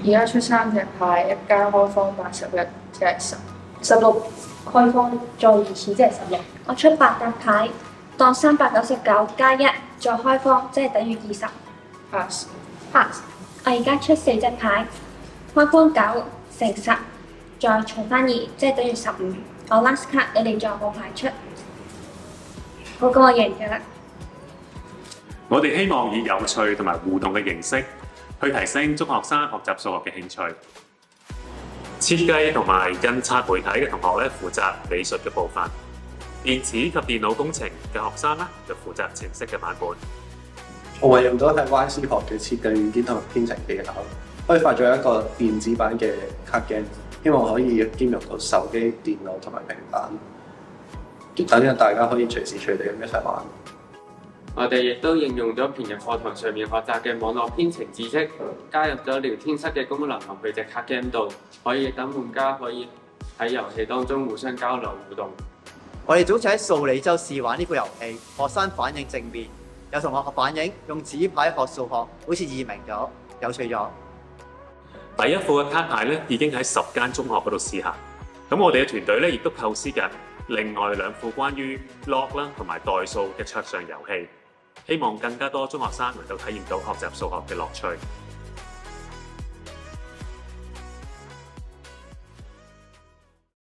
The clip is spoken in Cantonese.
而家出3隻牌，一加開方81，即係10。 16開方再2次，即係16。 我出8沓牌，當399加1再開方，即係等於20。 pass。 我而家出4隻牌，開方9乘10，再除翻2，即係等於15。我 last card，你哋再冇牌出，我贏嘅啦。 我哋希望以有趣同埋互動嘅形式，去提升中學生學習數學嘅興趣。設計同埋印刷媒體嘅同學咧，負責美術嘅部分；電子及電腦工程嘅學生咧，就負責程式嘅版本。 我運用咗喺 YC 學嘅設計軟件同埋編程技巧，開發咗一個電子版嘅卡 game， 希望可以兼容到手機、電腦同埋平板，等大家可以隨時隨地咁一齊玩。 我哋亦都應用咗平日課堂上面學習嘅網絡編程知識，加入咗聊天室嘅功能落去隻卡 game 度，可以等玩家可以喺遊戲當中互相交流互動。 我哋早前喺數理周試玩呢個遊戲，學生反應正面，有同學反映用紙牌學數學，好似易明咗，有趣咗。 第一副嘅卡牌咧已經喺10間中學嗰度試行，咁我哋嘅團隊咧亦都構思緊另外2副關於 log 啦同埋代數嘅桌上遊戲。希望更加多中學生能夠體驗到學習數學嘅樂趣。